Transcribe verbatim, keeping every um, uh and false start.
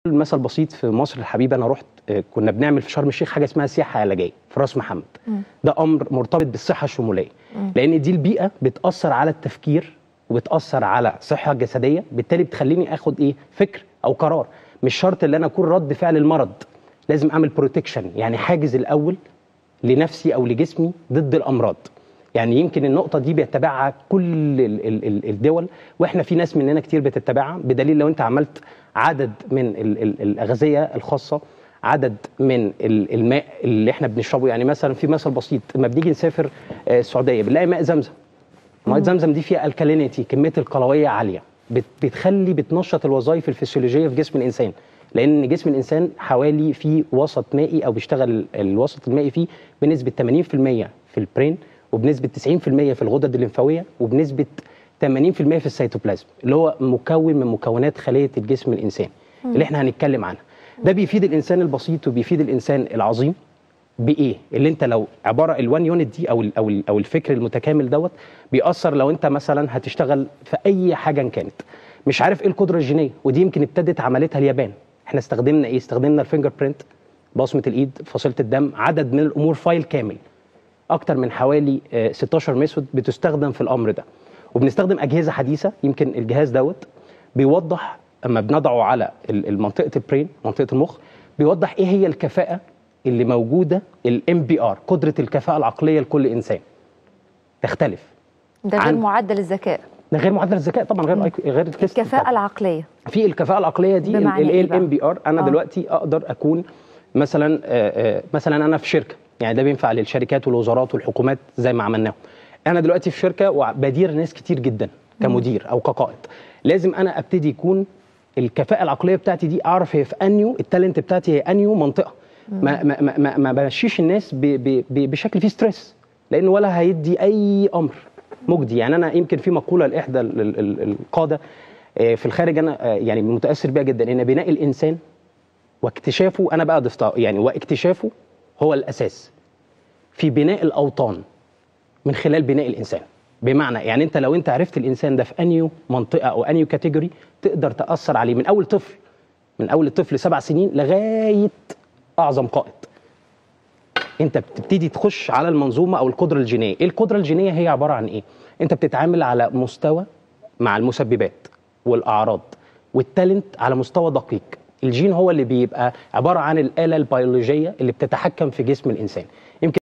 مثل بسيط في مصر الحبيبه، انا رحت كنا بنعمل في شرم الشيخ حاجه اسمها سياحه علاجيه في راس محمد. م. ده امر مرتبط بالصحه الشموليه، م. لان دي البيئه بتاثر على التفكير وبتاثر على الصحه الجسديه، بالتالي بتخليني اخد ايه فكر او قرار. مش شرط ان انا اكون رد فعل المرض، لازم اعمل بروتكشن، يعني حاجز الاول لنفسي او لجسمي ضد الامراض. يعني يمكن النقطه دي بيتبعها كل الدول، واحنا في ناس مننا كتير بتتبعها، بدليل لو انت عملت عدد من الاغذيه الخاصه، عدد من الماء اللي احنا بنشربه. يعني مثلا في مثل بسيط، لما بنيجي نسافر السعوديه بنلاقي ماء زمزم. ماء زمزم دي فيها الكالينيتي، كميه القلويه عاليه، بتخلي بتنشط الوظائف الفسيولوجيه في جسم الانسان، لان جسم الانسان حوالي في وسط مائي او بيشتغل الوسط المائي فيه بنسبه ثمانين في المئة في البرين، وبنسبه تسعين في المئة في الغدد الليمفاويه، وبنسبه ثمانين في المئة في السيتوبلازم، اللي هو مكون من مكونات خليه الجسم الانساني اللي احنا هنتكلم عنها. ده بيفيد الانسان البسيط وبيفيد الانسان العظيم بايه؟ اللي انت لو عباره الوان يونت دي او ال او ال او الفكر المتكامل دوت بيأثر لو انت مثلا هتشتغل في اي حاجه كانت. مش عارف ايه القدره الجينيه، ودي يمكن ابتدت عملتها اليابان. احنا استخدمنا ايه؟ استخدمنا الفينجر برينت، بصمه الايد، فصيله الدم، عدد من الامور، فايل كامل، اكتر من حوالي ستاشر ميثود بتستخدم في الامر ده. وبنستخدم اجهزه حديثه، يمكن الجهاز دوت بيوضح اما بنضعه على منطقه البرين، منطقه المخ، بيوضح ايه هي الكفاءه اللي موجوده، الام بي ار، قدره الكفاءه العقليه لكل انسان تختلف. ده غير معدل الذكاء. ده غير معدل الذكاء طبعا، غير م. غير الكفاءه طبعا. العقليه، في الكفاءه العقليه دي الايه الام بي ار. انا آه. دلوقتي اقدر اكون مثلا آآ آآ مثلا انا في شركه، يعني ده بينفع للشركات والوزارات والحكومات زي ما عملناه. انا دلوقتي في شركه وبدير ناس كتير جدا كمدير او كقائد، لازم انا ابتدي يكون الكفاءه العقليه بتاعتي دي اعرف هي في انيو، التالنت بتاعتي هي انيو منطقه. ما ما ما ما بمشيش الناس ب ب ب بشكل فيه ستريس، لان ولا هيدي اي امر مجدي. يعني انا يمكن في مقوله لاحدى القاده في الخارج، انا يعني متاثر بيها جدا، ان بناء الانسان واكتشافه، انا بقى ضفتها يعني، واكتشافه هو الاساس في بناء الاوطان من خلال بناء الانسان. بمعنى يعني انت لو انت عرفت الانسان ده في انيو منطقه او انيو كاتيجوري، تقدر تاثر عليه من اول طفل، من اول الطفل سبع سنين لغايه اعظم قائد. انت بتبتدي تخش على المنظومه او القدره الجينيه. ايه القدره الجينيه؟ هي عباره عن ايه؟ انت بتتعامل على مستوى مع المسببات والاعراض والتالنت على مستوى دقيق. الجين هو اللي بيبقى عباره عن الاله البيولوجيه اللي بتتحكم في جسم الانسان.